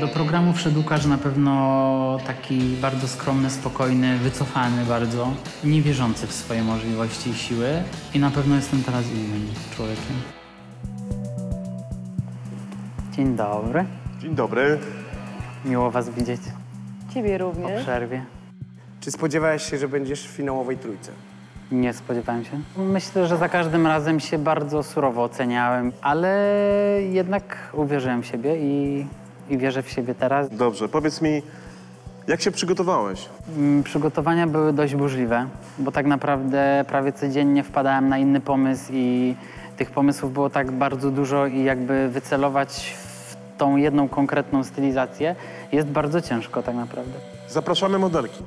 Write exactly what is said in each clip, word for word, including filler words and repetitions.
Do programu wszedł Łukasz na pewno taki bardzo skromny, spokojny, wycofany bardzo, niewierzący w swoje możliwości i siły. I na pewno jestem teraz innym człowiekiem. Dzień dobry. Dzień dobry. Miło was widzieć. Ciebie Po również. przerwie. Czy spodziewałeś się, że będziesz w finałowej trójce? Nie spodziewałem się. Myślę, że za każdym razem się bardzo surowo oceniałem, ale jednak uwierzyłem w siebie i, i wierzę w siebie teraz. Dobrze, powiedz mi, jak się przygotowałeś? Mm, Przygotowania były dość burzliwe, bo tak naprawdę prawie codziennie wpadałem na inny pomysł i tych pomysłów było tak bardzo dużo i jakby wycelować w tą jedną konkretną stylizację jest bardzo ciężko tak naprawdę. Zapraszamy modelki.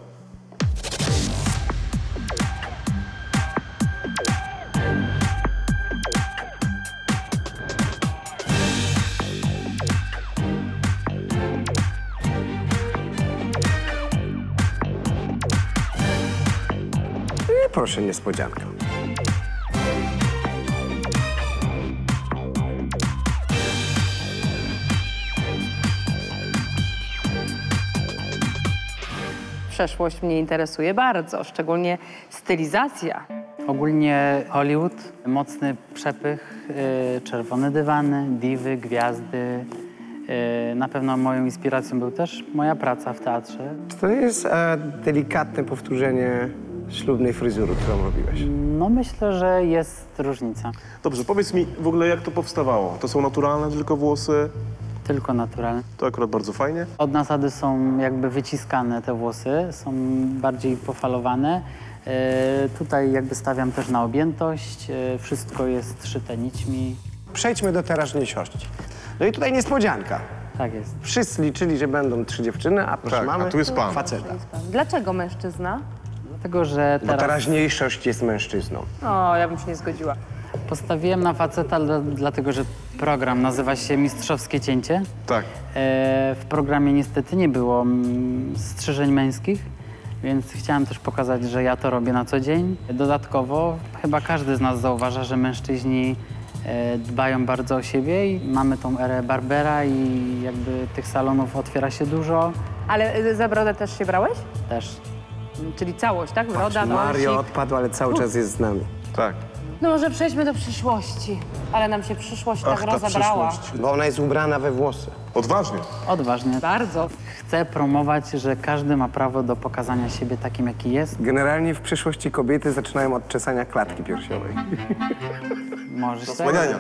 I proszę, niespodzianka. Przeszłość mnie interesuje bardzo, szczególnie stylizacja. Ogólnie Hollywood, mocny przepych, yy, czerwone dywany, diwy, gwiazdy. Yy, na pewno moją inspiracją był też moja praca w teatrze. Czy to jest e, delikatne powtórzenie ślubnej fryzury, którą robiłeś? No myślę, że jest różnica. Dobrze, powiedz mi w ogóle, jak to powstawało? To są naturalne tylko włosy? Tylko naturalne. To akurat bardzo fajnie. Od nasady są jakby wyciskane te włosy, są bardziej pofalowane. Yy, tutaj jakby stawiam też na objętość. Yy, wszystko jest szyte nićmi. Przejdźmy do teraźniejszości. No i tutaj niespodzianka. Tak jest. Wszyscy liczyli, że będą trzy dziewczyny, a proszę, Tak, a mamy tu jest pan. faceta. Dlaczego mężczyzna? Dlatego, że Bo teraz teraźniejszość jest mężczyzną. O, ja bym się nie zgodziła. postawiłem na faceta, dla, dlatego że program nazywa się Mistrzowskie Cięcie. Tak. E, w programie niestety nie było mm, strzyżeń męskich, więc chciałem też pokazać, że ja to robię na co dzień. Dodatkowo chyba każdy z nas zauważa, że mężczyźni e, dbają bardzo o siebie i mamy tą erę barbera i jakby tych salonów otwiera się dużo. Ale y, za brodę też się brałeś? Też. Czyli całość, tak? Broda, Patrz, Mario wąsik. odpadł, ale cały czas jest z nami. Tak. No może przejdźmy do przyszłości. Ale nam się przyszłość Ach, tak ta rozebrała. przyszłość. Bo ona jest ubrana we włosy. Odważnie. Odważnie. Bardzo. Chcę promować, że każdy ma prawo do pokazania siebie takim, jaki jest. Generalnie w przyszłości kobiety zaczynają od czesania klatki piersiowej. Możesz Zasłaniania.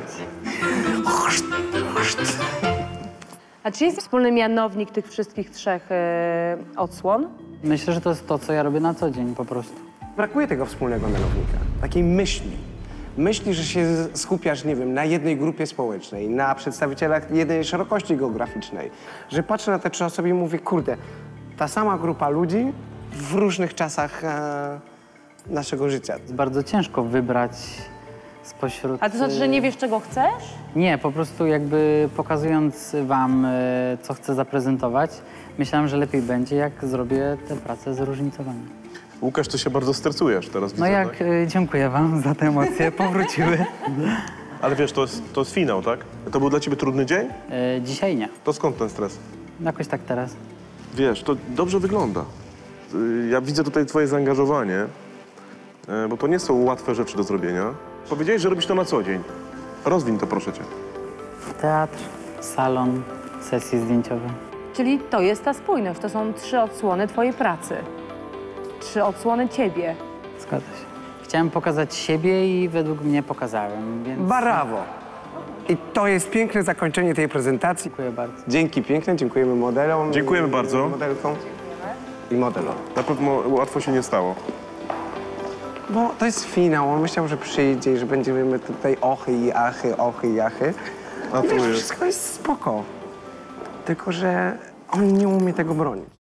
A czy jest wspólny mianownik tych wszystkich trzech y, odsłon? Myślę, że to jest to, co ja robię na co dzień po prostu. Brakuje tego wspólnego mianownika, takiej myśli. Myśli, że się skupiasz, nie wiem, na jednej grupie społecznej, na przedstawicielach jednej szerokości geograficznej. Że patrzę na te trzy osoby i mówię, kurde, ta sama grupa ludzi w różnych czasach e, naszego życia. Jest bardzo ciężko wybrać spośród... A to znaczy, że nie wiesz, czego chcesz? Nie, po prostu jakby pokazując wam, e, co chcę zaprezentować, myślałem, że lepiej będzie, jak zrobię tę pracę zróżnicowaną. Łukasz, ty się bardzo stresujesz teraz, No widzę, jak, tak? e, dziękuję wam za te emocje, powróciły. Ale wiesz, to jest, to jest finał, tak? To był dla ciebie trudny dzień? E, dzisiaj nie, To skąd ten stres? jakoś tak teraz. Wiesz, to dobrze wygląda. Y, Ja widzę tutaj twoje zaangażowanie, y, bo to nie są łatwe rzeczy do zrobienia. Powiedziałeś, że robisz to na co dzień. Rozwiń to, proszę cię. Teatr, salon, sesje zdjęciowe. Czyli to jest ta spójność. To są trzy odsłony twojej pracy. Trzy odsłony ciebie. Zgadza się. Chciałem pokazać siebie i według mnie pokazałem, więc... Brawo! I to jest piękne zakończenie tej prezentacji. Dziękuję bardzo. Dzięki piękne, dziękujemy modelom. Dziękujemy i bardzo. Modelkom i modelom. Na pewno łatwo się nie stało. Bo to jest finał, on myślał, że przyjdzie i że będziemy tutaj ochy i achy, ochy i achy. A I tu wiesz, jest. wszystko jest spoko. Tylko że on nie umie tego bronić.